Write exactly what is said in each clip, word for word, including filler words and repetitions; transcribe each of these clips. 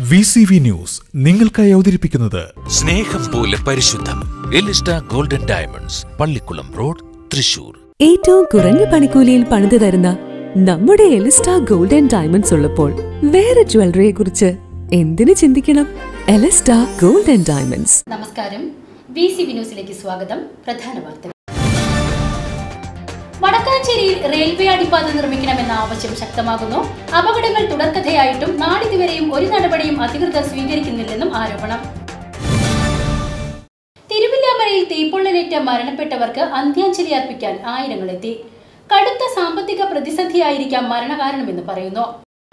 V C V news നിങ്ങൾക്കായി അവതരിപ്പിക്കുന്നത് സ്നേഹം പോലെ പരിശുദ്ധം Elista golden diamonds, Pallikkulam road, Thrissur. ഏറ്റവും കുറഞ്ഞ പണിക്കൂലിയിൽ പണിതു തരുന്ന നമ്മുടെ എലിസ്റ്റ ഗോൾഡൻ ഡയമണ്ട്സ് ഉള്ളപ്പോൾ വേറെ ജ്വല്ലറിയെ കുറിച്ച് എന്തിനു ചിന്തിക്കണം? Elista golden diamonds. നമസ്കാരം, V C V ന്യൂസിലേക്ക് സ്വാഗതം. പ്രധാന വാർത്തകൾ. വടക്കാഞ്ചേരിയിൽ റെയിൽവേ അടിപ്പാത നിർമ്മിക്കണമെന്ന ആവശ്യം ശക്തമാകുന്നു. അപകടങ്ങൾ തുടർക്കഥയായിട്ടും നാളിതുവരെയും ഒരു നടപടിയും അധികൃതർ സ്വീകരിക്കുന്നില്ലെന്നും ആരോപണം. തിരുവില്ലാമലയിൽ തീപ്പൊള്ളലേറ്റ് മരണപ്പെട്ടവർക്ക് അന്ത്യാഞ്ജലി അർപ്പിക്കാൻ ആയിരങ്ങളെത്തി. കടുത്ത സാമ്പത്തിക പ്രതിസന്ധിയായിരിക്കാം മരണകാരണമെന്ന് പറയുന്നു.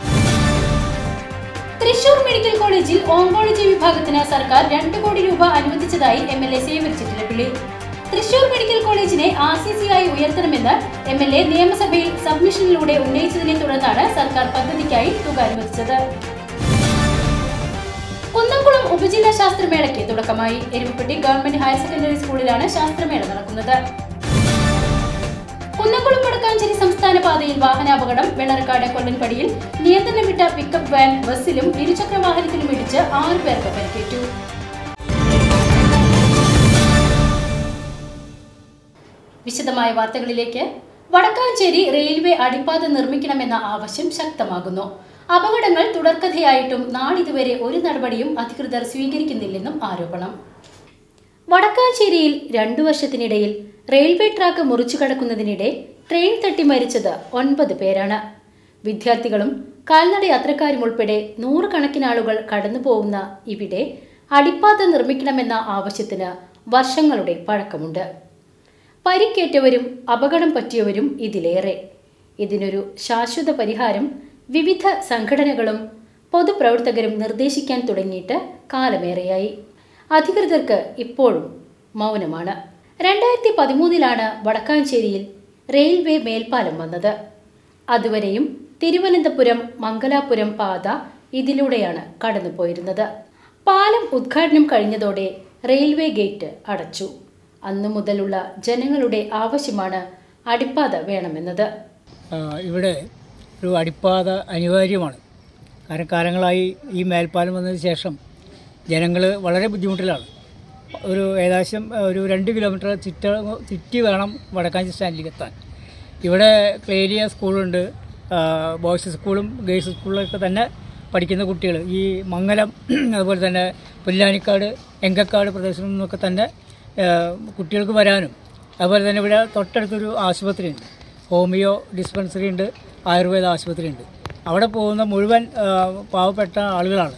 തൃശൂർ മെഡിക്കൽ കോളേജിൽ ഓങ്കോളജി വിഭാഗത്തിന് സർക്കാർ രണ്ട് കോടി രൂപ അനുവദിച്ചതായി M L A Xavier Chittilappilly. Thrissur medical കോളേജിനെ ആർ സി സി ആയി ഉയർത്തണമെന്ന് എം എൽ എ നിയമസഭയിൽ സബ്മിഷനിലൂടെ ഉന്നയിച്ചതിനെ തുടർന്നാണ് സർക്കാർ പദ്ധതിക്കായി തുക അനുവദിച്ചത്. കുന്നംകുളം ഉപജില്ലാ ശാസ്ത്രമേളയ്ക്ക് തുടക്കമായി. എരുമപ്പെട്ടി ഗവൺമെന്റ് ഹയർ സെക്കൻഡറി സ്കൂളിലാണ് ശാസ്ത്രമേള നടക്കുന്നത്. കുന്നംകുളം വടക്കാഞ്ചേരി സംസ്ഥാന പാതയിൽ വാഹനാപകടം. വെള്ളറക്കാട് കൊല്ലൻപടിയിൽ നിയന്ത്രണം വിട്ട പിക്കപ്പ് വാൻ ബസ്സിലും ഇരുചക്ര വാഹനത്തിലും ഇടിച്ച് ആറു പേർക്ക് പരിക്കേറ്റു. വിശദമായ വാർത്തകളിലേക്ക്. വടക്കാഞ്ചേരി റെയിൽവേ അടിപ്പാത നിർമ്മിക്കണമെന്ന ആവശ്യം ശക്തമാകുന്നു. അപകടങ്ങൾ തുടർക്കഥയായിട്ടും നാളിതുവരെ ഒരു നടപടിയും അധികൃതർ സ്വീകരിക്കുന്നില്ലെന്നും ആരോപണം. വടക്കാഞ്ചേരിയിൽ രണ്ടു വർഷത്തിനിടയിൽ റെയിൽവേ ട്രാക്ക് മുറിച്ചു കടക്കുന്നതിനിടെ ട്രെയിൻ തട്ടി മരിച്ചത് ഒൻപത് പേരാണ്. വിദ്യാർത്ഥികളും കാൽനട യാത്രക്കാരും ഉൾപ്പെടെ നൂറുകണക്കിന് ആളുകൾ കടന്നുപോകുന്ന ഇവിടെ അടിപ്പാത നിർമ്മിക്കണമെന്ന ആവശ്യത്തിന് വർഷങ്ങളുടെ പഴക്കമുണ്ട്. പരിക്കേറ്റവരും അപകടം പറ്റിയവരും ഇതിലേറെ. ഇതിനൊരു ശാശ്വത പരിഹാരം വിവിധ സംഘടനകളും പൊതുപ്രവർത്തകരും നിർദ്ദേശിക്കാൻ തുടങ്ങിയിട്ട് കാലമേറെയായി. അധികൃതർക്ക് ഇപ്പോഴും മൗനമാണ്. രണ്ടായിരത്തി പതിമൂന്നിലാണ് വടക്കാഞ്ചേരിയിൽ റെയിൽവേ മേൽപ്പാലം വന്നത്. അതുവരെയും തിരുവനന്തപുരം മംഗലാപുരം പാത ഇതിലൂടെയാണ് കടന്നുപോയിരുന്നത്. പാലം ഉദ്ഘാടനം കഴിഞ്ഞതോടെ റെയിൽവേ ഗേറ്റ് അടച്ചു. അന്നു മുതലുള്ള ജനങ്ങളുടെ ആവശ്യമാണ് അടിപ്പാത വേണമെന്നത്. ഇവിടെ ഒരു അടിപ്പാത അനിവാര്യമാണ്. കാരണം കാലങ്ങളായി ഈ മേൽപ്പാലം വന്നതിന് ശേഷം ജനങ്ങൾ വളരെ ബുദ്ധിമുട്ടിലാണ്. ഒരു ഏകദേശം ഒരു രണ്ട് കിലോമീറ്റർ ചുറ്റ ചുറ്റി വേണം വടക്കാഞ്ചേരി സ്റ്റാൻഡിലേക്ക് എത്താൻ. ഇവിടെ ക്ലേരിയ സ്കൂളുണ്ട്, ബോയ്സ് സ്കൂളും ഗേൾസ് സ്കൂളിലൊക്കെ തന്നെ പഠിക്കുന്ന കുട്ടികൾ ഈ മംഗലം അതുപോലെ തന്നെ പുല്ലാനിക്കാട് എങ്കക്കാട് പ്രദേശത്തു നിന്നൊക്കെ തന്നെ കുട്ടികൾക്ക് വരാനും, അതുപോലെ തന്നെ ഇവിടെ തൊട്ടടുത്തൊരു ആശുപത്രി ഉണ്ട്, ഹോമിയോ ഡിസ്പെൻസറി ഉണ്ട്, ആയുർവേദ ആശുപത്രി ഉണ്ട്. അവിടെ പോകുന്ന മുഴുവൻ പാവപ്പെട്ട ആളുകളാണ്.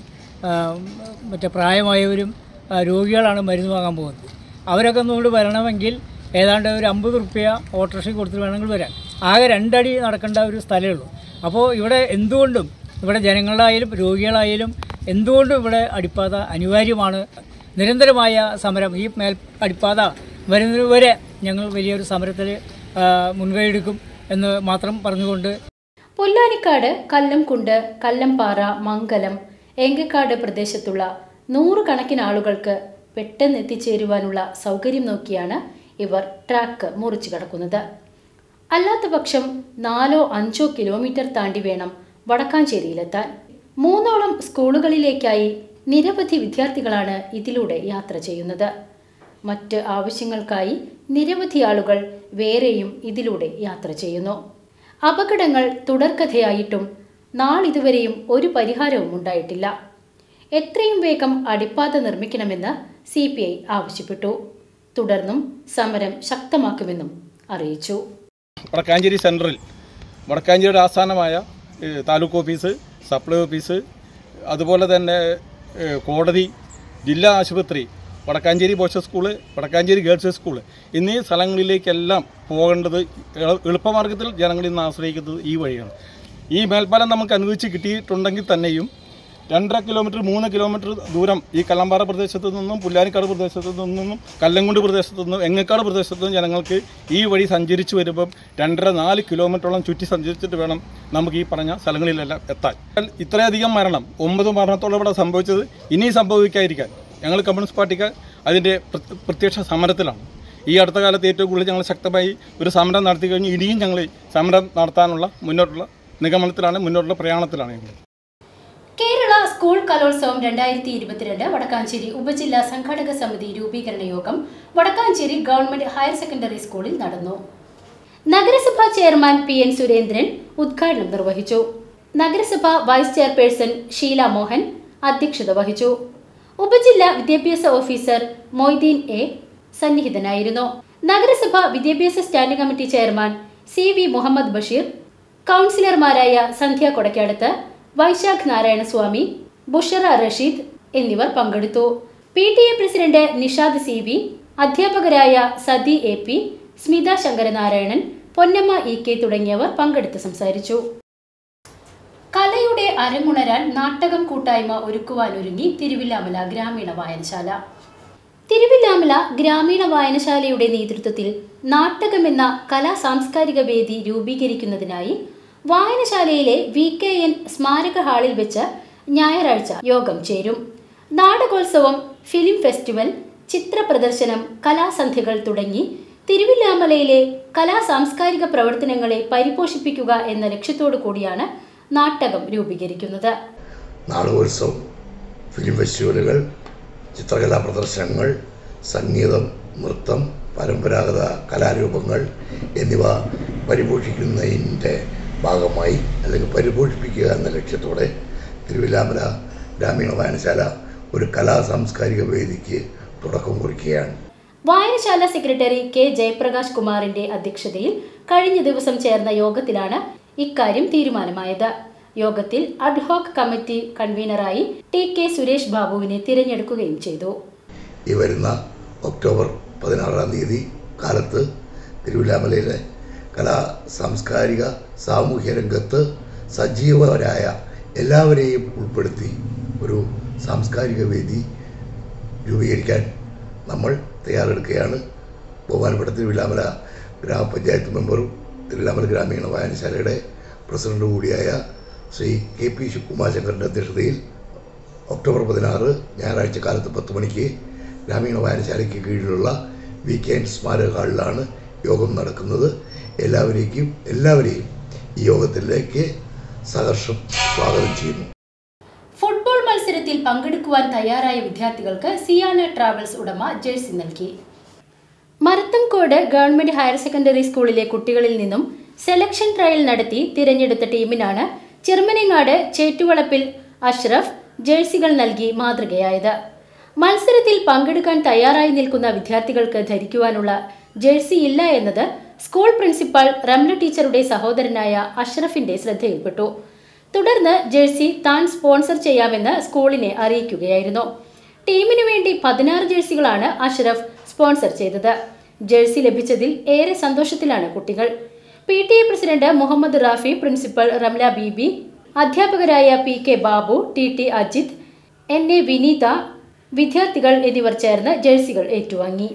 മറ്റേ പ്രായമായവരും രോഗികളാണ് മരുന്ന് വാങ്ങാൻ പോകുന്നത്. അവരൊക്കെ ഒന്നുകൊണ്ട് വരണമെങ്കിൽ ഏതാണ്ട് ഒരു അമ്പത് റുപ്യ ഓട്ടോറിക്ഷയ്ക്ക് കൊടുത്തിട്ട് വേണമെങ്കിൽ വരാൻ. ആകെ രണ്ടടി നടക്കേണ്ട ഒരു സ്ഥലമേ ഉള്ളൂ. അപ്പോൾ ഇവിടെ എന്തുകൊണ്ടും ഇവിടെ ജനങ്ങളായാലും രോഗികളായാലും എന്തുകൊണ്ടും ഇവിടെ അടിപ്പാത അനിവാര്യമാണ്. നിരന്തരമായ സമരം ഈ മേൽ അടിപ്പാത വരുന്നതുവരെ ഞങ്ങൾ വലിയൊരു സമരത്തിൽ മുൻകൈയെടുക്കും എന്ന് മാത്രം പറഞ്ഞുകൊണ്ട്. പുല്ലാനിക്കാട്, കല്ലംകുണ്ട്, കല്ലംപാറ, മംഗലം, എങ്കക്കാട് പ്രദേശത്തുള്ള നൂറുകണക്കിന് ആളുകൾക്ക് പെട്ടെന്ന് എത്തിച്ചേരുവാനുള്ള സൗകര്യം നോക്കിയാണ് ഇവർ ട്രാക്ക് മുറിച്ചു കടക്കുന്നത്. അല്ലാത്തപക്ഷം നാലോ അഞ്ചോ കിലോമീറ്റർ താണ്ടി വേണം വടക്കാഞ്ചേരിയിലെത്താൻ. മൂന്നോളം സ്കൂളുകളിലേക്കായി നിരവധി വിദ്യാർത്ഥികളാണ് ഇതിലൂടെ യാത്ര ചെയ്യുന്നത്. മറ്റ് ആവശ്യങ്ങൾക്കായി നിരവധി ആളുകൾ വേറെയും ഇതിലൂടെ യാത്ര ചെയ്യുന്നു. അപകടങ്ങൾ തുടർക്കഥയായിട്ടും നാളിതുവരെയും ഒരു പരിഹാരവും ഉണ്ടായിട്ടില്ല. എത്രയും വേഗം അടിപ്പാത നിർമ്മിക്കണമെന്ന് സി പി ഐ ആവശ്യപ്പെട്ടു. തുടർന്നും സമരം ശക്തമാക്കുമെന്നും അറിയിച്ചു. വടക്കാഞ്ചേരി സെൻട്രൽ വടക്കാഞ്ചേരിയുടെ ആസ്ഥാനമായ താലൂക്ക് ഓഫീസ്, സപ്ലൈ ഓഫീസ്, അതുപോലെ തന്നെ കോടതി, ജില്ലാ ആശുപത്രി, Wadakkanchery boys school, Wadakkanchery girls school എന്നീ സ്ഥലങ്ങളിലേക്കെല്ലാം പോകേണ്ടത് എളുപ്പമാർഗ്ഗത്തിൽ ജനങ്ങൾ ഇന്ന് ആശ്രയിക്കുന്നത് ഈ വഴിയാണ്. ഈ മേൽപ്പാലം നമുക്ക് അനുവദിച്ച് കിട്ടിയിട്ടുണ്ടെങ്കിൽ തന്നെയും രണ്ടര കിലോമീറ്റർ മൂന്ന് കിലോമീറ്റർ ദൂരം ഈ കല്ലമ്പാറ പ്രദേശത്തു നിന്നും പുല്ലാനിക്കാട് പ്രദേശത്തു നിന്നും കല്ലംകുണ്ട് പ്രദേശത്തു നിന്നും എങ്ങക്കാട് പ്രദേശത്തു നിന്നും ജനങ്ങൾക്ക് ഈ വഴി സഞ്ചരിച്ച് വരുമ്പം രണ്ടര നാല് കിലോമീറ്ററോളം ചുറ്റി സഞ്ചരിച്ചിട്ട് വേണം നമുക്ക് ഈ പറഞ്ഞ സ്ഥലങ്ങളിലെല്ലാം എത്താൻ. ഇത്രയധികം മരണം, ഒമ്പത് മരണത്തോളം ഇവിടെ സംഭവിച്ചത് ഇനി സംഭവിക്കാതിരിക്കാൻ ഞങ്ങൾ കമ്മ്യൂണിസ്റ്റ് പാർട്ടിക്ക് അതിൻ്റെ പ്രത്യക്ഷ സമരത്തിലാണ്. ഈ അടുത്ത കാലത്ത് ഏറ്റവും കൂടുതൽ ഞങ്ങൾ ശക്തമായി ഒരു സമരം നടത്തി കഴിഞ്ഞ് ഇനിയും ഞങ്ങൾ സമരം നടത്താനുള്ള മുന്നോട്ടുള്ള നിഗമനത്തിലാണ്, മുന്നോട്ടുള്ള പ്രയാണത്തിലാണ് ഞങ്ങൾ. സ്കൂൾ കലോത്സവം രണ്ടായിരത്തി ഇരുപത്തിരണ്ട് വടക്കാഞ്ചേരി ഉപജില്ലാ സംഘാടക സമിതി രൂപീകരണ യോഗം വടക്കാഞ്ചേരി ഗവൺമെന്റ് ഹയർ സെക്കൻഡറി സ്കൂളിൽ നടന്നു. നഗരസഭാ ചെയർമാൻ പി എൻ സുരേന്ദ്രൻ ഉദ്ഘാടനം നിർവഹിച്ചു. നഗരസഭ വൈസ് ചെയർപേഴ്സൺ ഷീല മോഹൻ അധ്യക്ഷത വഹിച്ചു. ഉപജില്ലാ വിദ്യാഭ്യാസ ഓഫീസർ മൊയ്തീൻ എ സന്നിഹിതനായിരുന്നു. നഗരസഭ വിദ്യാഭ്യാസ standing committee chairman C V Muhammad Basheer, കൗൺസിലർമാരായ സന്ധ്യ കൊടക്കാടത്ത്, വൈശാഖ് നാരായണസ്വാമി, ബുഷറ റഷീദ് എന്നിവർ പങ്കെടുത്തു. P T A president Nishad C V, അധ്യാപകരായ Sathi A P, Smitha Sankaranarayanan, Ponnamma E K തുടങ്ങിയവർ പങ്കെടുത്ത് സംസാരിച്ചു. കലയുടെ അരങ്ങുണരാൻ നാട്ടകം കൂട്ടായ്മ ഒരുക്കുവാനൊരുങ്ങി തിരുവില്ലാമല ഗ്രാമീണ വായനശാല. തിരുവില്ലാമല ഗ്രാമീണ വായനശാലയുടെ നേതൃത്വത്തിൽ നാട്ടകമെന്ന കലാ സാംസ്കാരിക വേദി രൂപീകരിക്കുന്നതിനായി വായനശാലയിലെ വി കെ എൻ സ്മാരക ഹാളിൽ വെച്ച് ഞായറാഴ്ച യോഗം ചേരും. നാടകോത്സവം, ഫിലിം ഫെസ്റ്റിവൽ, ചിത്ര പ്രദർശനം, കലാസന്ധ്യകൾ തുടങ്ങി തിരുവില്ലാമലയിലെ കലാ സാംസ്കാരിക പ്രവർത്തനങ്ങളെ പരിപോഷിപ്പിക്കുക എന്ന ലക്ഷ്യത്തോടു കൂടിയാണ് നാട്ടകം രൂപീകരിക്കുന്നത്. നാടകോത്സവം, ഫിലിം ഫെസ്റ്റിവലുകൾ, ചിത്രകലാ പ്രദർശനങ്ങൾ, സംഗീതം, നൃത്തം, പരമ്പരാഗത കലാരൂപങ്ങൾ എന്നിവ പരിപോഷിക്കുന്നതിൻ്റെ ഭാഗമായി അല്ലെങ്കിൽ പരിപോഷിപ്പിക്കുക എന്ന ലക്ഷ്യത്തോടെ തിരുവില്ലാമല ഗ്രാമീണ വായനശാല ഒരു കലാ സാംസ്കാരിക വേദിക്ക് തുടക്കം കുറിക്കുകയാണ്. വായനശാല സെക്രട്ടറി കെ ജയപ്രകാശ് കുമാറിന്റെ അധ്യക്ഷതയിൽ കഴിഞ്ഞ ദിവസം ചേർന്ന യോഗത്തിലാണ് ഇക്കാര്യം തീരുമാനമായത്. യോഗത്തിൽ അഡ്ഹോക് കമ്മിറ്റി കൺവീനറായി ടി കെ സുരേഷ് ബാബുവിനെ തിരഞ്ഞെടുക്കുകയും ചെയ്തു. ഈ വരുന്ന ഒക്ടോബർ പതിനാറാം തീയതി കാലത്ത് തിരുവില്ലാമലയിലെ കലാ സാംസ്കാരിക സാമൂഹ്യ രംഗത്ത് സജീവരായ എല്ലാവരെയും ഉൾപ്പെടുത്തി ഒരു സാംസ്കാരിക വേദി രൂപീകരിക്കാൻ നമ്മൾ തയ്യാറെടുക്കുകയാണ്. ബഹുമാനപ്പെട്ട തിരുവില്ലാമല ഗ്രാമപഞ്ചായത്ത് മെമ്പറും തിരുവില്ലാമല ഗ്രാമീണ വായനശാലയുടെ പ്രസിഡന്റ് കൂടിയായ ശ്രീ കെ പി ഉമാശങ്കറിൻ്റെ അധ്യക്ഷതയിൽ ഒക്ടോബർ പതിനാറ് ഞായറാഴ്ച കാലത്ത് പത്ത് മണിക്ക് ഗ്രാമീണ വായനശാലയ്ക്ക് കീഴിലുള്ള വി കെ എൻ സ്മാരക ഹാളിലാണ് യോഗം നടക്കുന്നത്. എല്ലാവരേക്കും എല്ലാവരെയും ഈ യോഗത്തിലേക്ക് സഹർഷം സ്വാഗതം ചെയ്യുന്നു. ഫുട്ബോൾ മത്സരത്തിൽ പങ്കെടുക്കുവാൻ തയ്യാറായ വിദ്യാർത്ഥികൾക്ക് സിയാന ട്രാവൽസ് ഉടമ ജേഴ്സി നൽകി. മരത്തംകോട് ഗവൺമെന്റ് ഹയർ സെക്കൻഡറി സ്കൂളിലെ കുട്ടികളിൽ നിന്നും സെലക്ഷൻ ട്രയൽ നടത്തി തിരഞ്ഞെടുത്ത ടീമിനാണ് ചെറുമനങ്ങാട് ചേറ്റുവളപ്പിൽ അഷ്റഫ് ജേഴ്സികൾ നൽകി മാതൃകയായത്. മത്സരത്തിൽ പങ്കെടുക്കാൻ തയ്യാറായി നിൽക്കുന്ന വിദ്യാർത്ഥികൾക്ക് ധരിക്കുവാനുള്ള ജേഴ്സി ഇല്ല എന്നത് സ്കൂൾ പ്രിൻസിപ്പാൾ റംല ടീച്ചറുടെ സഹോദരനായ അഷ്റഫിന്റെ ശ്രദ്ധയിൽപ്പെട്ടു. തുടർന്ന് ജേഴ്സി താൻ സ്പോൺസർ ചെയ്യാമെന്ന് സ്കൂളിനെ അറിയിക്കുകയായിരുന്നു. ടീമിനു വേണ്ടി പതിനാറ് ജേഴ്സികളാണ് അഷ്റഫ് സ്പോൺസർ ചെയ്തത്. ജേഴ്സി ലഭിച്ചതിൽ ഏറെ സന്തോഷത്തിലാണ് കുട്ടികൾ. P T A president Muhammad Rafi, principal Ramla Beebi, അധ്യാപകരായ P K Babu, T T Ajith, N A Vineetha, വിദ്യാർത്ഥികൾ എന്നിവർ ചേർന്ന് ജേഴ്സികൾ ഏറ്റുവാങ്ങി.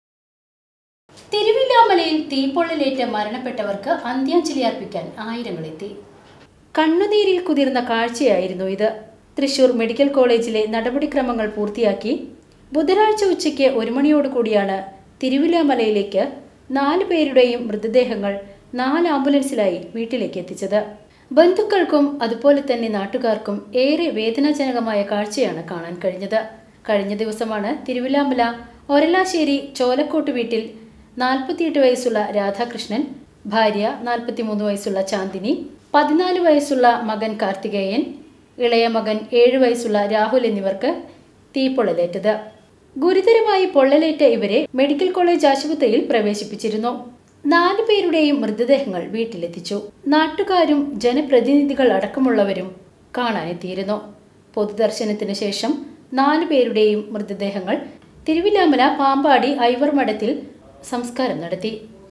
തിരുവില്ലാമലയിൽ തീപ്പൊള്ളലേറ്റ് മരണപ്പെട്ടവർക്ക് അന്ത്യാഞ്ജലി അർപ്പിക്കാൻ ആയിരങ്ങളെത്തി. കണ്ണുനീരിൽ കുതിർന്ന കാഴ്ചയായിരുന്നു ഇത്. തൃശൂർ മെഡിക്കൽ കോളേജിലെ നടപടിക്രമങ്ങൾ പൂർത്തിയാക്കി ബുധനാഴ്ച ഉച്ചയ്ക്ക് ഒരു മണിയോടുകൂടിയാണ് തിരുവില്ലാമലയിലേക്ക് നാല് പേരുടെയും മൃതദേഹങ്ങൾ നാല് ആംബുലൻസിലായി വീട്ടിലേക്ക് എത്തിച്ചത്. ബന്ധുക്കൾക്കും അതുപോലെ തന്നെ നാട്ടുകാർക്കും ഏറെ വേദനാജനകമായ കാഴ്ചയാണ് കാണാൻ കഴിഞ്ഞത്. കഴിഞ്ഞ ദിവസമാണ് തിരുവില്ലാമല ഒരലാശ്ശേരി ചോലക്കോട്ട് വീട്ടിൽ നാൽപ്പത്തിയെട്ട് വയസ്സുള്ള രാധാകൃഷ്ണൻ, ഭാര്യ നാൽപ്പത്തിമൂന്ന് വയസ്സുള്ള ചാന്ദിനി, പതിനാല് വയസ്സുള്ള മകൻ കാർത്തികേയൻ, ഇളയ മകൻ ഏഴ് വയസ്സുള്ള രാഹുൽ എന്നിവർക്ക് തീപ്പൊള്ളലേറ്റത്. ഗുരുതരമായി പൊള്ളലേറ്റ ഇവരെ മെഡിക്കൽ കോളേജ് ആശുപത്രിയിൽ പ്രവേശിപ്പിച്ചിരുന്നു. നാലു പേരുടെയും മൃതദേഹങ്ങൾ വീട്ടിലെത്തിച്ചു. നാട്ടുകാരും ജനപ്രതിനിധികൾ അടക്കമുള്ളവരും കാണാനെത്തിയിരുന്നു. പൊതുദർശനത്തിന് ശേഷം നാലു പേരുടെയും മൃതദേഹങ്ങൾ തിരുവില്ലാമല പാമ്പാടി ഐവർ മഠത്തിൽ സംസ്കാരം നടത്തി.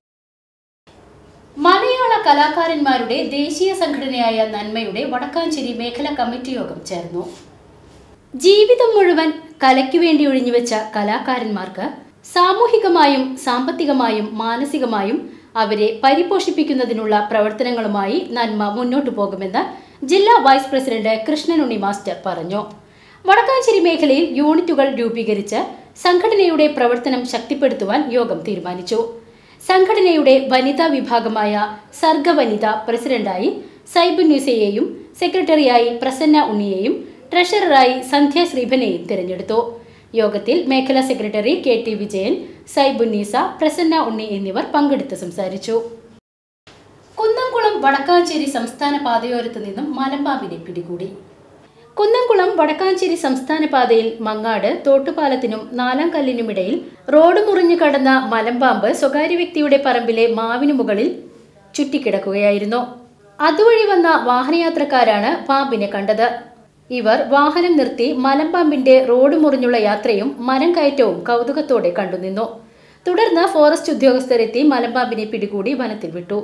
മലയാള കലാകാരന്മാരുടെ ദേശീയ സംഘടനയായ നന്മയുടെ വടക്കാഞ്ചേരി മേഖലാ കമ്മിറ്റി യോഗം ചേർന്നു. ജീവിതം മുഴുവൻ കലയ്ക്കു വേണ്ടി ഒഴിഞ്ഞുവെച്ച കലാകാരന്മാർക്ക് സാമൂഹികമായും സാമ്പത്തികമായും മാനസികമായും അവരെ പരിപോഷിപ്പിക്കുന്നതിനുള്ള പ്രവർത്തനങ്ങളുമായി നന്മ മുന്നോട്ടു പോകുമെന്ന് ജില്ലാ വൈസ് പ്രസിഡന്റ് കൃഷ്ണനുണ്ണി മാസ്റ്റർ പറഞ്ഞു. വടക്കാഞ്ചേരി മേഖലയിൽ യൂണിറ്റുകൾ രൂപീകരിച്ച് സംഘടനയുടെ പ്രവർത്തനം ശക്തിപ്പെടുത്തുവാൻ യോഗം തീരുമാനിച്ചു. സംഘടനയുടെ വനിതാ വിഭാഗമായ സർഗ വനിത പ്രസിഡന്റായി സൈബുന്നൂസയെയും സെക്രട്ടറിയായി പ്രസന്ന ഉണ്ണിയെയും ട്രഷററായി സന്ധ്യ ശ്രീഭനെയും തിരഞ്ഞെടുത്തു. യോഗത്തിൽ മേഖലാ secretary K T Vijayan, Saibunneesa, Prasanna Unni എന്നിവർ പങ്കെടുത്ത് സംസാരിച്ചു. കുന്നംകുളം വടക്കാഞ്ചേരി സംസ്ഥാന പാതയോരത്തു നിന്നും മലമ്പാമ്പിനെ പിടികൂടി. കുന്നംകുളം വടക്കാഞ്ചേരി സംസ്ഥാന പാതയിൽ മങ്ങാട് തോട്ടുപാലത്തിനും നാലാം കല്ലിനുമിടയിൽ റോഡ് മുറിഞ്ഞു കടന്ന മലമ്പാമ്പ് സ്വകാര്യ വ്യക്തിയുടെ പറമ്പിലെ മാവിനു മുകളിൽ ചുറ്റിക്കിടക്കുകയായിരുന്നു. അതുവഴി വന്ന വാഹനയാത്രക്കാരാണ് പാമ്പിനെ കണ്ടത്. ഇവർ വാഹനം നിർത്തി മലമ്പാമ്പിന്റെ റോഡ് മുറിഞ്ഞുള്ള യാത്രയും മരം കയറ്റവും കൗതുകത്തോടെ കണ്ടുനിന്നു. തുടർന്ന് ഫോറസ്റ്റ് ഉദ്യോഗസ്ഥരെത്തി മലമ്പാമ്പിനെ പിടികൂടി വനത്തിൽ വിട്ടു.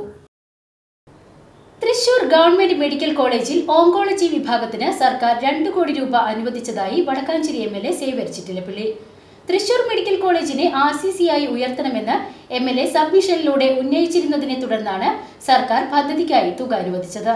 തൃശൂർ ഗവൺമെന്റ് മെഡിക്കൽ കോളേജിൽ ഓങ്കോളജി വിഭാഗത്തിന് സർക്കാർ രണ്ട് കോടി രൂപ അനുവദിച്ചതായി Wadakkanchery M L A Xavier Chittilappilly. Thrissur medical കോളേജിനെ ആർ സി സി ആയി ഉയർത്തണമെന്ന് എം എൽ എ സബ്മിഷനിലൂടെ ഉന്നയിച്ചിരുന്നതിനെ തുടർന്നാണ് സർക്കാർ പദ്ധതിക്കായി തുക അനുവദിച്ചത്.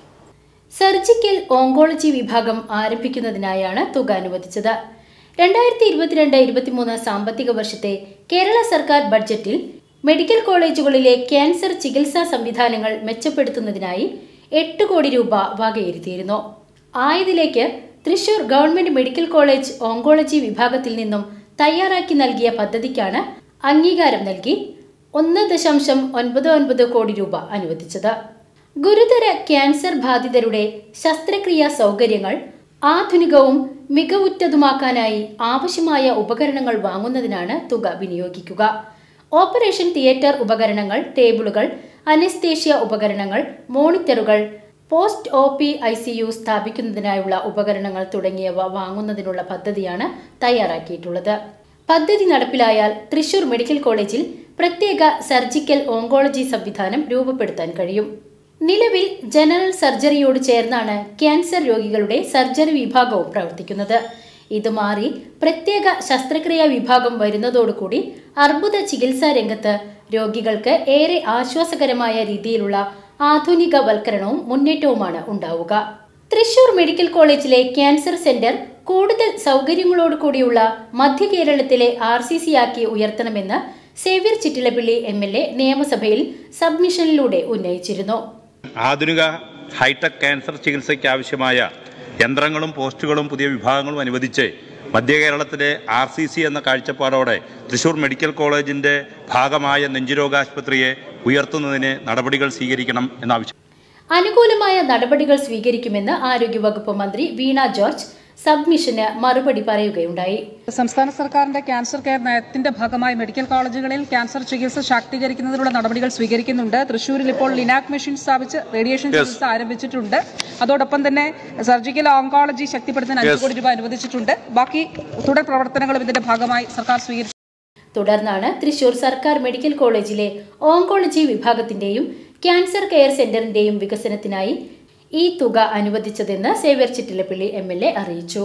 സർജിക്കൽ ഓങ്കോളജി വിഭാഗം ആരംഭിക്കുന്നതിനായാണ് തുക അനുവദിച്ചത്. രണ്ടായിരത്തി ഇരുപത്തിരണ്ട് ഇരുപത്തിമൂന്ന് സാമ്പത്തിക വർഷത്തെ കേരള സർക്കാർ ബഡ്ജറ്റിൽ മെഡിക്കൽ കോളേജുകളിലെ ക്യാൻസർ ചികിത്സാ സംവിധാനങ്ങൾ മെച്ചപ്പെടുത്തുന്നതിനായി എട്ട് കോടി രൂപ വകയിരുത്തിയിരുന്നു. ആയതിലേക്ക് Thrissur government medical college oncology വിഭാഗത്തിൽ നിന്നും തയ്യാറാക്കി നൽകിയ പദ്ധതിക്കാണ് അംഗീകാരം നൽകി ഒന്ന് ദശാംശം ഒൻപത് ഒൻപത് കോടി രൂപ അനുവദിച്ചത്. ഗുരുതര ക്യാൻസർ ബാധിതരുടെ ശസ്ത്രക്രിയാ സൗകര്യങ്ങൾ ആധുനികവും മികവുറ്റതുമാക്കാനായി ആവശ്യമായ ഉപകരണങ്ങൾ വാങ്ങുന്നതിനാണ് തുക വിനിയോഗിക്കുക. ഓപ്പറേഷൻ തിയേറ്റർ ഉപകരണങ്ങൾ, ടേബിളുകൾ, അനസ്തേഷ്യ ഉപകരണങ്ങൾ, മോണിറ്ററുകൾ, post O P I C U സ്ഥാപിക്കുന്നതിനായുള്ള ഉപകരണങ്ങൾ തുടങ്ങിയവ വാങ്ങുന്നതിനുള്ള പദ്ധതിയാണ് തയ്യാറാക്കിയിട്ടുള്ളത്. പദ്ധതി നടപ്പിലായാൽ തൃശൂർ മെഡിക്കൽ കോളേജിൽ പ്രത്യേക സർജിക്കൽ ഓങ്കോളജി സംവിധാനം രൂപപ്പെടുത്താൻ കഴിയും. നിലവിൽ ജനറൽ സർജറിയോട് ചേർന്നാണ് ക്യാൻസർ രോഗികളുടെ സർജറി വിഭാഗവും പ്രവർത്തിക്കുന്നത്. ഇത് മാറി പ്രത്യേക ശസ്ത്രക്രിയാ വിഭാഗം വരുന്നതോടുകൂടി അർബുദ ചികിത്സാ രംഗത്ത് രോഗികൾക്ക് ഏറെ ആശ്വാസകരമായ രീതിയിലുള്ള ആധുനികവൽക്കരണവും മുന്നേറ്റവുമാണ് ഉണ്ടാവുക. തൃശൂർ മെഡിക്കൽ കോളേജിലെ ക്യാൻസർ സെന്റർ കൂടുതൽ സൗകര്യങ്ങളോട് കൂടിയുള്ള മധ്യ കേരളത്തിലെ ആർ സി സി ആക്കി ഉയർത്തണമെന്ന് Xavier Chittilappally M L A നിയമസഭയിൽ സബ്മിഷനിലൂടെ ഉന്നയിച്ചിരുന്നു. ആധുനിക ഹൈടെക് ക്യാൻസർ ചികിത്സയ്ക്ക് ആവശ്യമായ യന്ത്രങ്ങളും പോസ്റ്റുകളും പുതിയ വിഭാഗങ്ങളും അനുവദിച്ച് മധ്യ കേരളത്തിലെ ആർ സി സി എന്ന കാഴ്ചപ്പാടോടെ തൃശൂർ മെഡിക്കൽ കോളേജിൻ്റെ ഭാഗമായ നെഞ്ചുരോഗാശുപത്രിയെ ഉയർത്തുന്നതിന് നടപടികൾ സ്വീകരിക്കണം എന്നാവശ്യം. അനുകൂലമായ നടപടികൾ സ്വീകരിക്കുമെന്ന് ആരോഗ്യവകുപ്പ് മന്ത്രി വീണ ജോർജ് സബ്മിഷന് മറുപടി പറയുകയുണ്ടായി. സംസ്ഥാന സർക്കാരിന്റെ ക്യാൻസർ കെയർ നയത്തിന്റെ ഭാഗമായി മെഡിക്കൽ കോളേജുകളിൽ ക്യാൻസർ ചികിത്സ ശാക്തീകരിക്കുന്നതിനുള്ള നടപടികൾ സ്വീകരിക്കുന്നുണ്ട്. തൃശ്ശൂരിൽ ഇപ്പോൾ ലിനാക് മെഷീൻ സ്ഥാപിച്ച് റേഡിയേഷൻ ചികിത്സ ആരംഭിച്ചിട്ടുണ്ട്. അതോടൊപ്പം തന്നെ സർജിക്കൽ ഓങ്കോളജി ശക്തിപ്പെടുത്താൻ അഞ്ച് കോടി രൂപ അനുവദിച്ചിട്ടുണ്ട്. ബാക്കി തുടർ പ്രവർത്തനങ്ങളും ഇതിന്റെ ഭാഗമായി സർക്കാർ സ്വീകരിച്ചു. തുടർന്നാണ് തൃശൂർ സർക്കാർ മെഡിക്കൽ കോളേജിലെ ഓങ്കോളജി വിഭാഗത്തിന്റെയും ക്യാൻസർ കെയർ സെന്ററിന്റെയും വികസനത്തിനായി ഈ തുക അനുവദിച്ചതെന്ന് Xavier Chittilappally M L A അറിയിച്ചു.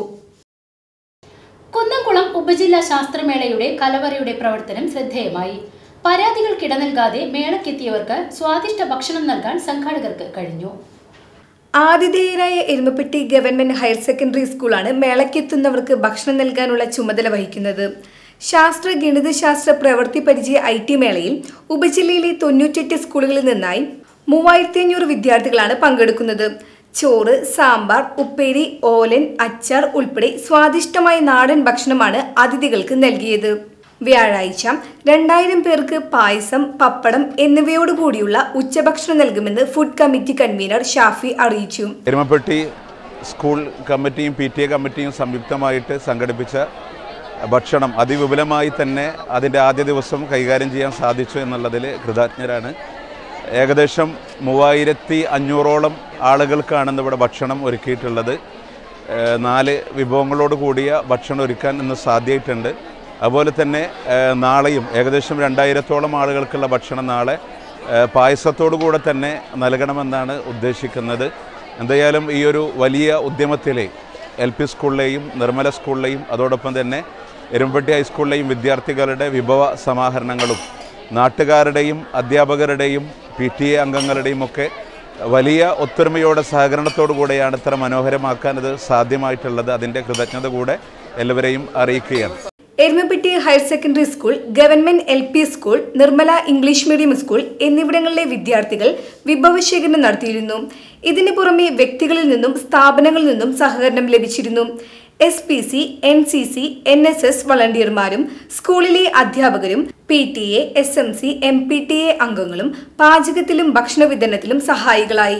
കുന്നംകുളം ഉപജില്ലാ ശാസ്ത്രമേളയുടെ കലവറയുടെ പ്രവർത്തനം ശ്രദ്ധേയമായി. പരാതികൾ കിടനൽകാതെ മേളക്കെത്തിയവർക്ക് സ്വാദിഷ്ട ഭക്ഷണം നൽകാൻ സംഘാടകർക്ക് കഴിഞ്ഞു. ആതിഥേയരായ എരുമപ്പെട്ടി ഗവൺമെന്റ് ഹയർ സെക്കൻഡറി സ്കൂളാണ് മേളക്കെത്തുന്നവർക്ക് ഭക്ഷണം നൽകാനുള്ള ചുമതല വഹിക്കുന്നത്. ശാസ്ത്ര ഗണിതശാസ്ത്ര പ്രവൃത്തി പരിചയ ഐ ടി മേളയിൽ ഉപജില്ലയിലെ തൊണ്ണൂറ്റെട്ട് സ്കൂളുകളിൽ നിന്നായി മൂവായിരത്തി അഞ്ഞൂറ് വിദ്യാർത്ഥികളാണ് പങ്കെടുക്കുന്നത്. ചോറ്, സാമ്പാർ, ഉപ്പേരി, ഓലൻ, അച്ചാർ ഉൾപ്പെടെ സ്വാദിഷ്ടമായ നാടൻ ഭക്ഷണമാണ് അതിഥികൾക്ക് നൽകിയത്. വ്യാഴാഴ്ച രണ്ടായിരം പേർക്ക് പായസം, പപ്പടം എന്നിവയോടുകൂടിയുള്ള ഉച്ചഭക്ഷണം നൽകുമെന്ന് ഫുഡ് കമ്മിറ്റി കൺവീനർ ഷാഫി അറിയിച്ചു. എരുമപ്പെട്ടി സ്കൂൾ കമ്മിറ്റിയും പി ടി എ കമ്മിറ്റിയും സംയുക്തമായിട്ട് സംഘടിപ്പിച്ച ഭക്ഷണം അതിവിപുലമായി തന്നെ അതിൻ്റെ ആദ്യ ദിവസം കൈകാര്യം ചെയ്യാൻ സാധിച്ചു എന്നുള്ളതിൽ കൃതജ്ഞരാണ്. ഏകദേശം മൂവായിരത്തി അഞ്ഞൂറോളം ആളുകൾക്കാണ് ഇവിടെ ഭക്ഷണം ഒരുക്കിയിട്ടുള്ളത്. നാല് വിഭവങ്ങളോട് കൂടിയ ഭക്ഷണം ഒരുക്കാൻ ഇന്ന് സാധ്യമായിട്ടുണ്ട്. അതുപോലെ തന്നെ നാളെയും ഏകദേശം രണ്ടായിരത്തോളം ആളുകൾക്കുള്ള ഭക്ഷണം നാളെ പായസത്തോടു കൂടെ തന്നെ നൽകണമെന്നാണ് ഉദ്ദേശിക്കുന്നത്. എന്തായാലും ഈ ഒരു വലിയ ഉദ്യമത്തിലെ എൽ പി സ്കൂളിലെയും നിർമ്മല സ്കൂളിലെയും അതോടൊപ്പം തന്നെ എരുമപ്പെട്ടി ഹൈസ്കൂളിലെയും വിദ്യാർത്ഥികളുടെ വിഭവ സമാഹരണങ്ങളും നാട്ടുകാരുടെയും അധ്യാപകരുടെയും പി ടി എ അംഗങ്ങളുടെയും ഒക്കെ വലിയ ഒത്തൊരുമയോടെ സഹകരണത്തോടു കൂടെയാണ് ഇത്ര മനോഹരമാക്കാൻ ഇത് സാധ്യമായിട്ടുള്ളത്. അതിൻ്റെ കൃതജ്ഞത കൂടെ എല്ലാവരെയും അറിയിക്കുകയാണ്. Erumapetty higher secondary school, government L P school, Nirmala English medium school എന്നിവിടങ്ങളിലെ വിദ്യാർത്ഥികൾ വിഭവശേഖരണം നടത്തിയിരുന്നു. ഇതിനു പുറമെ വ്യക്തികളിൽ നിന്നും സ്ഥാപനങ്ങളിൽ നിന്നും സഹകരണം ലഭിച്ചിരുന്നു. S P C, N C C, N S S വളണ്ടിയർമാരും സ്കൂളിലെ അധ്യാപകരും P T A, S M C, M P T A അംഗങ്ങളും പാചകത്തിലും ഭക്ഷണ വിതരണത്തിലും സഹായികളായി.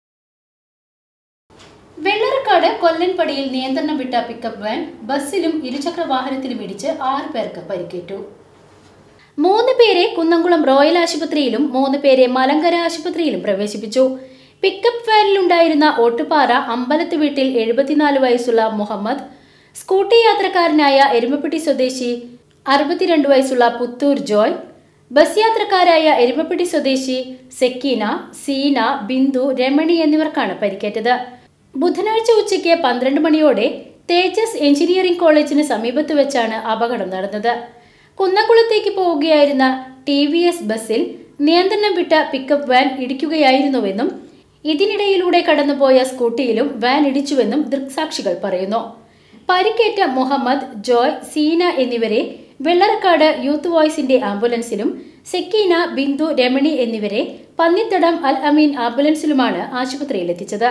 വെള്ളറക്കാട് കൊല്ലൻപടിയിൽ നിയന്ത്രണം വിട്ട പിക്കപ്പ് വാൻ ബസ്സിലും ഇരുചക്ര വാഹനത്തിലും ഇടിച്ച് ആറ് പേർക്ക് പരിക്കേറ്റു. മൂന്ന് പേരെ കുന്നംകുളം റോയൽ ആശുപത്രിയിലും മൂന്ന് പേരെ മലങ്കര ആശുപത്രിയിലും പ്രവേശിപ്പിച്ചു. പിക്കപ്പ് വാനിലുണ്ടായിരുന്ന ഓട്ടുപാറ അമ്പലത്ത് വീട്ടിൽ എഴുപത്തിനാല് വയസ്സുള്ള മുഹമ്മദ്, സ്കൂട്ടി യാത്രക്കാരനായ എരുമപ്പെട്ടി സ്വദേശി അറുപത്തിരണ്ട് വയസ്സുള്ള പുത്തൂർ ജോയ്, ബസ് യാത്രക്കാരായ എരുമപ്പെട്ടി സ്വദേശി സെക്കീന, സീന, ബിന്ദു, രമണി എന്നിവർക്കാണ് പരിക്കേറ്റത്. ബുധനാഴ്ച ഉച്ചയ്ക്ക് പന്ത്രണ്ട് മണിയോടെ തേജസ് എഞ്ചിനീയറിംഗ് കോളേജിന് സമീപത്ത് വെച്ചാണ് അപകടം നടന്നത്. കുന്നംകുളത്തേക്ക് പോവുകയായിരുന്ന ടി വി എസ് ബസ്സിൽ നിയന്ത്രണം വിട്ട പിക്കപ്പ് വാൻ ഇടിക്കുകയായിരുന്നുവെന്നും ഇതിനിടയിലൂടെ കടന്നുപോയ സ്കൂട്ടിയിലും വാൻ ഇടിച്ചുവെന്നും ദൃക്സാക്ഷികൾ പറയുന്നു. പരിക്കേറ്റ മുഹമ്മദ്, ജോയ്, സീന എന്നിവരെ വെള്ളറക്കാട് യൂത്ത് വോയ്സിന്റെ ആംബുലൻസിലും സെക്കീന, ബിന്ദു, രമണി എന്നിവരെ പന്നിത്തടം അൽ അമീൻ ആംബുലൻസിലുമാണ് ആശുപത്രിയിലെത്തിച്ചത്.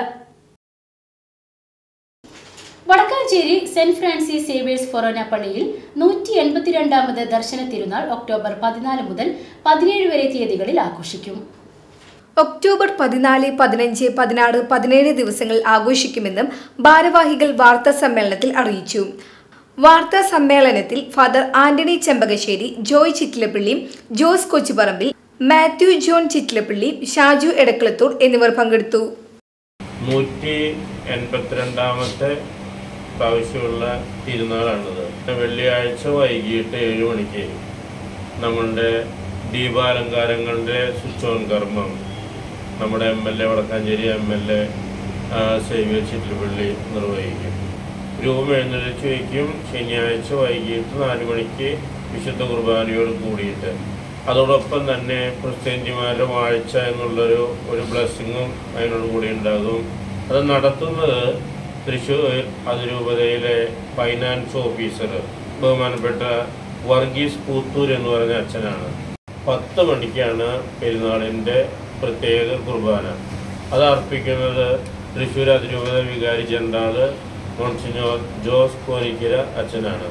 വടക്കാഞ്ചേരി സെന്റ് ഫ്രാൻസിസ് സേവിയേഴ്സ് ഫൊറോന പള്ളിയിൽ നൂറ്റി എൺപത്തിരണ്ടാമത് ദർശന തിരുനാൾ ഒക്ടോബർ പതിനാല് മുതൽ പതിനേഴ് വരെ തീയതികളിൽ ആഘോഷിക്കും. ഒക്ടോബർ പതിനാല്, പതിനഞ്ച്, പതിനാറ്, പതിനേഴ് ദിവസങ്ങളിൽ ആഘോഷിക്കുമെന്നും ഭാരവാഹികൾ വാർത്താ സമ്മേളനത്തിൽ അറിയിച്ചു. വാർത്താ സമ്മേളനത്തിൽ ഫാദർ ആന്റണി ചെമ്പകശ്ശേരി, ജോയ് ചിറ്റിലപ്പള്ളി, ജോസ് കൊച്ചുപറമ്പിൽ, മാത്യു ജോൺ ചിറ്റിലപ്പള്ളി, ഷാജു എടക്കളത്തൂർ എന്നിവർ പങ്കെടുത്തു. നൂറ്റി എൺപത്തിരണ്ടാമത്തെ പ്രാവശ്യമുള്ള തിരുനാളാണിത്. വെള്ളിയാഴ്ച വൈകിട്ട് ഏഴ് മണിക്ക് നമ്മളുടെ ദീപാലങ്കാരങ്ങളുടെ സ്വിച്ച് ഓൺ കർമ്മം നമ്മുടെ M L A Wadakkanchery M L A Xavier Chittilappally നിർവഹിക്കും. രൂപം എഴുന്നള്ളിച്ച് വയ്ക്കും. ശനിയാഴ്ച വൈകിട്ട് നാല് മണിക്ക് വിശുദ്ധ കുർബാനയോട് കൂടിയിട്ട് അതോടൊപ്പം തന്നെ ക്രിസ്ത്യാനിമാരുടെ വാഴ്ച എന്നുള്ളൊരു ഒരു ബ്ലെസ്സിങ്ങും അതിനോട് കൂടി ഉണ്ടാകും. അത് നടത്തുന്നത് തൃശ്ശൂർ അതിരൂപതയിലെ ഫൈനാൻസ് ഓഫീസർ ബഹുമാനപ്പെട്ട വർഗീസ് പൂത്തൂർ എന്ന് പറഞ്ഞ അച്ഛനാണ്. പത്ത് മണിക്കാണ് പെരുന്നാളിൻ്റെ പ്രത്യേക കുർബാന. അത് അർപ്പിക്കുന്നത് തൃശ്ശൂർ അതിരൂപത വികാരി ജനറാള് മോൺസിഞ്ഞോർ ജോസ് കോരിക്കര അച്ഛനാണ്.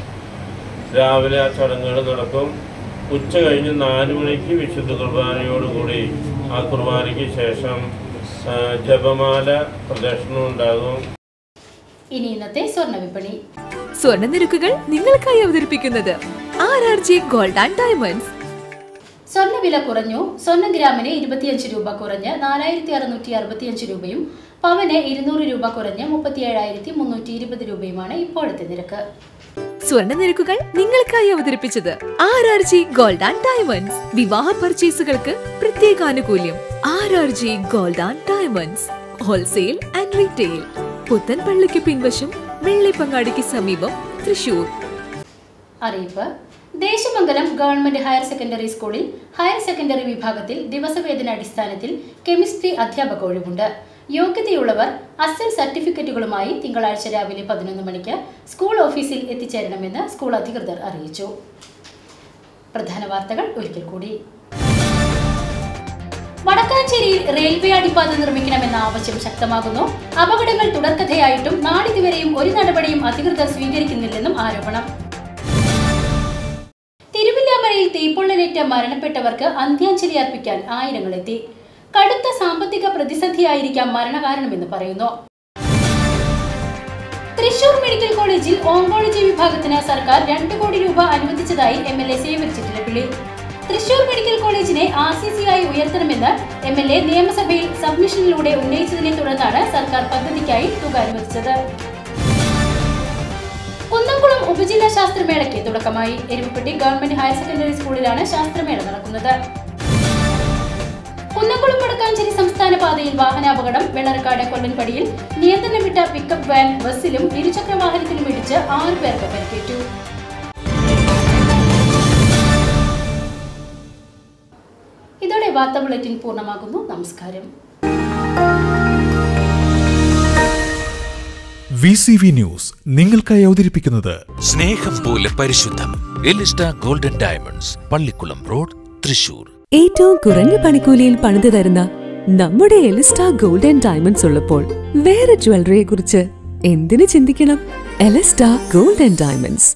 രാവിലെ ആ ചടങ്ങുകൾ നടക്കും. ഉച്ച കഴിഞ്ഞ് നാല് മണിക്ക് വിശുദ്ധ കുർബാനയോടുകൂടി ആ കുർബാനയ്ക്ക് ശേഷം ജപമാല പ്രദർശനം ഉണ്ടാകും. ഇനി ഇന്നത്തെ സ്വർണ്ണ വിപണി. സ്വർണ്ണ നിരക്കുകൾ നിങ്ങൾക്കായി അവതരിപ്പിക്കുന്നത് R R G gold and diamonds. സ്വർണ്ണവില കുറഞ്ഞു. സ്വർണ്ണ ഗ്രാമിന് ഇരുപത്തിയഞ്ച് രൂപ കുറഞ്ഞ് നാലായിരത്തി അറുന്നൂറ്റി അറുപത്തിയഞ്ച് രൂപയും പവന് ഇരുന്നൂറ് രൂപ കുറഞ്ഞ് മുപ്പത്തി ഏഴായിരത്തി മുന്നൂറ്റി ഇരുപത് രൂപയുമാണ് ഇപ്പോഴത്തെ നിരക്ക്. സ്വർണ്ണ നിരക്കുകൾ നിങ്ങൾക്കായി അവതരിപ്പിച്ചത് R R G gold and diamonds. വിവാഹ പർച്ചേസുകൾക്ക് പ്രത്യേക ആനുകൂല്യം. R R G gold and diamonds, wholesale and retail. പുത്തൻപള്ളിക്ക് പിൻവശം, വെള്ളിപ്പങ്ങാടിക്ക് സമീപം, തൃശൂർ. അറിയിപ്പ്: ദേശമംഗലം ഗവൺമെന്റ് ഹയർ സെക്കൻഡറി സ്കൂളിൽ ഹയർ സെക്കൻഡറി വിഭാഗത്തിൽ ദിവസവേതന അടിസ്ഥാനത്തിൽ കെമിസ്ട്രി അധ്യാപക ഒഴിവുണ്ട്. യോഗ്യതയുള്ളവർ അസൽ സർട്ടിഫിക്കറ്റുകളുമായി തിങ്കളാഴ്ച രാവിലെ പതിനൊന്ന് മണിക്ക് സ്കൂൾ ഓഫീസിൽ എത്തിച്ചേരണമെന്ന് സ്കൂൾ അധികൃതർ അറിയിച്ചു. പ്രധാന വാർത്തകൾ ഒരിക്കൽ കൂടി. വടക്കാഞ്ചേരിയിൽ റെയിൽവേ അടിപ്പാത നിർമ്മിക്കണമെന്ന ആവശ്യം ശക്തമാകുന്നു. അപകടങ്ങൾ തുടർക്കഥയായിട്ടും നാളിതുവരെയും ഒരു നടപടിയും അധികൃതർ സ്വീകരിക്കുന്നില്ലെന്നും ആരോപണം. തിരുവില്ലാമലയിൽ തീപ്പൊള്ളലേറ്റ് മരണപ്പെട്ടവർക്ക് അന്ത്യാഞ്ജലി അർപ്പിക്കാൻ ആയിരങ്ങളെത്തി. കടുത്ത സാമ്പത്തിക പ്രതിസന്ധിയായിരിക്കാം മരണകാരണമെന്ന് പറയുന്നു. തൃശൂർ മെഡിക്കൽ കോളേജിൽ ഓങ്കോളജി വിഭാഗത്തിന് സർക്കാർ രണ്ട് കോടി രൂപ അനുവദിച്ചതായി M L A Xavier Chittilappilly. Thrissur medical കോളേജിനെ ആർ സി സി ആയി ഉയർത്തണമെന്ന് എം എൽ എ നിയമസഭയിൽ സബ്മിഷനിലൂടെ ഉന്നയിച്ചതിനെ തുടർന്നാണ് സർക്കാർ പദ്ധതിക്കായി തുക അനുവദിച്ചത്. കുന്നംകുളം ഉപജില്ലാ ശാസ്ത്രമേളയ്ക്ക് തുടക്കമായി. എരുമപ്പെട്ടി ഗവൺമെന്റ് ഹയർ സെക്കൻഡറി സ്കൂളിലാണ് ശാസ്ത്രമേള നടക്കുന്നത്. കുന്നംകുളം വടക്കാഞ്ചേരി സംസ്ഥാന പാതയിൽ വാഹനാപകടം. വെള്ളറക്കാട് കൊല്ലൻപടിയിൽ നിയന്ത്രണം വിട്ട പിക്കപ്പ് വാൻ ബസ്സിലും ഇരുചക്ര വാഹനത്തിലും ഇടിച്ച് ആറ് പേർക്ക് പരിക്കേറ്റു. ഇതോടെ വാർത്താ ബുള്ളറ്റിൻ പൂർണ്ണമാകുന്നു. നമസ്കാരം. വി സി വി ന്യൂസ് നിങ്ങൾക്കായി അവതരിപ്പിക്കുന്നത് സ്നേഹം പോലെ പരിശുദ്ധം. Elista golden diamonds, Pallikkulam road, Thrissur. ഏറ്റവും കുറഞ്ഞ പണിക്കൂലിയിൽ പണിതു തരുന്ന നമ്മുടെ എലിസ്റ്റ ഗോൾഡൻ ഡയമണ്ട്സ് ഉള്ളപ്പോൾ വേറെ ജ്വല്ലറിയെ കുറിച്ച് എന്തിനു ചിന്തിക്കണം? Elista golden diamonds.